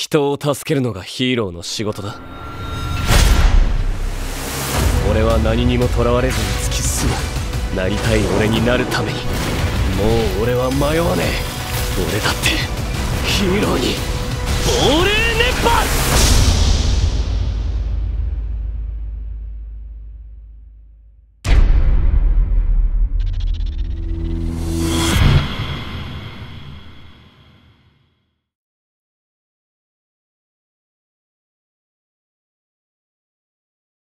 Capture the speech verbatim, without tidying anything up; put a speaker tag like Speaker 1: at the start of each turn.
Speaker 1: 人を助けるのがヒーローの仕事だ。俺は何にもとらわれずに突き進む。なりたい俺になるために。もう俺は迷わねえ。俺だってヒーローに亡霊熱波。